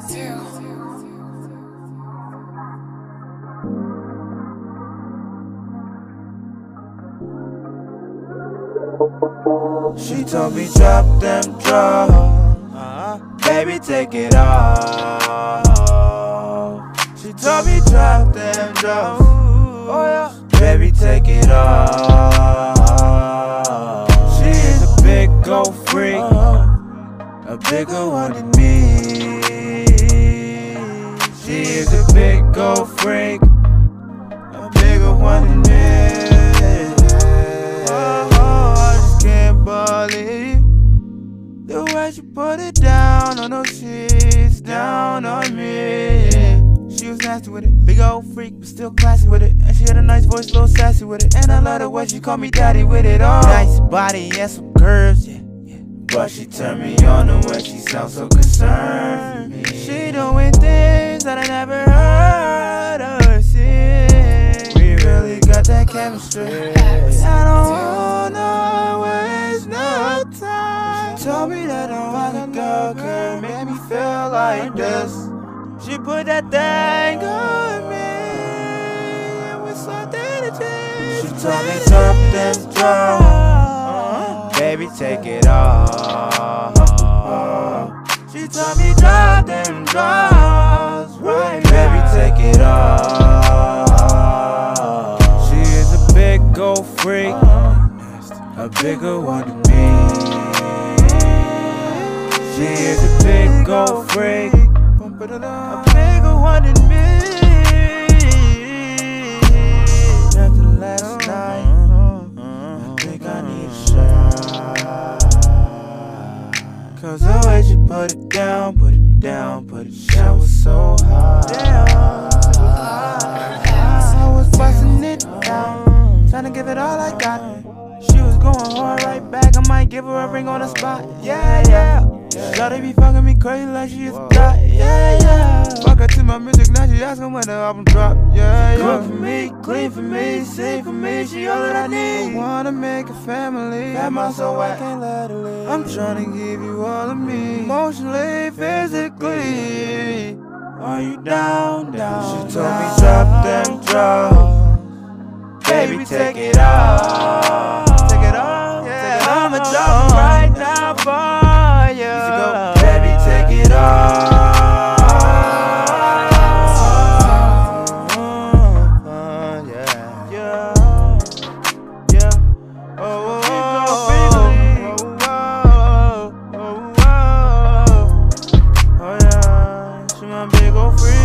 She told me drop them drugs, baby take it off. She told me drop them drugs, oh yeah, baby take it off. She is a big old freak, a bigger one than me. She is a big old freak, a bigger one than me. The way she put it down on those sheets, down on me. She was nasty with it, big old freak, but still classy with it. And she had a nice voice, a little sassy with it. And I love the way she called me daddy with it all. Nice body and some curves, yeah. But she turned me on the way she sounds so concerned for me. She doing things that I never heard her sing. We really got that chemistry. I don't wanna waste no time. Told me that no other girl could make me feel like this. She put that thing on me, it was something to change. She told me drop them drugs, baby take it off. She told me drop them drugs, right, baby take it off. She is a big old freak, a bigger one than me. She is a big old freak, a bigger one than me. After last night, I think I need a shot. Cause the way she put it down, put it down, put it down was so hard. I was busting it down, trying to give it all I got. She was going hard right back, I might give her a ring on the spot. Yeah, yeah. Shawty be fucking me crazy like she is a dot. Yeah, yeah. Fuck her to my music, now she asking when the album drop. Yeah, yeah. Cook for me, clean for me, sing for me, she all that I need. I wanna make a family, have my soul, I can't let her leave. I'm trying to give you all of me, emotionally, physically. Are you down, down? She told me drop them drugs, baby take it off. Take it off, yeah. I'ma drop it right now for you. Baby take it off. Big old freak.